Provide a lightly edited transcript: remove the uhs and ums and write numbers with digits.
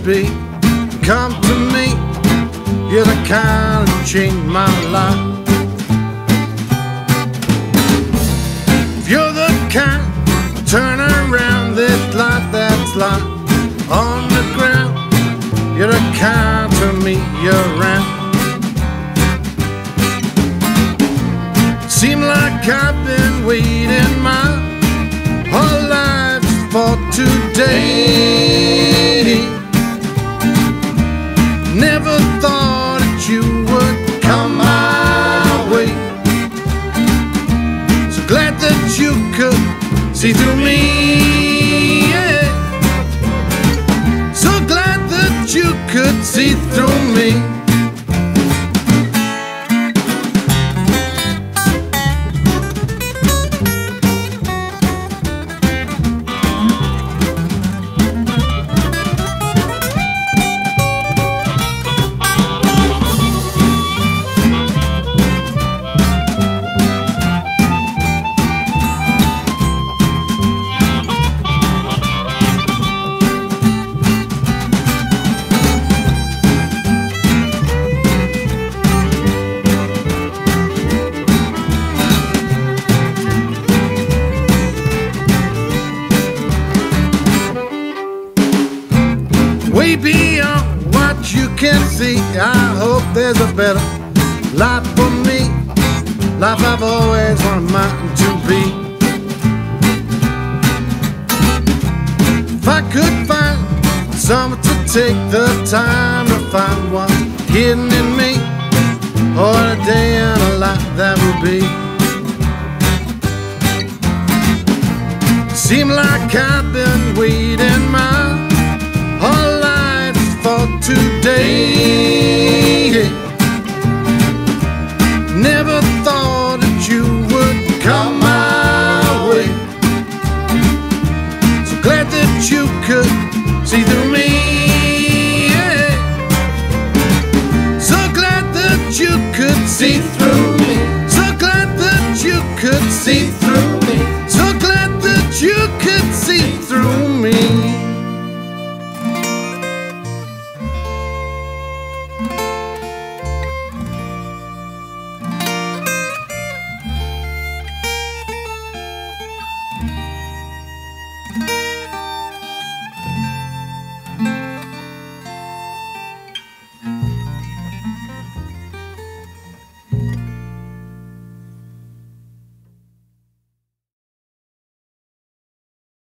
be. Come to me, you're the kind that changed my life. If you're the kind, turn around this light that's light on the ground. You're the kind to me around. Seems like I've been waiting my whole life for today. Never thought that you would come my way. So glad that you could see through me, yeah. So glad that you could see through me. Way beyond what you can see, I hope there's a better life for me. Life I've always wanted mine to be. If I could find someone to take the time to find what's hidden in me, what a day and a life that would be. Seems like I've been waiting my whole life for today. Never thought that you would come my way. So glad that you could see through me, yeah. So glad that you could see through me.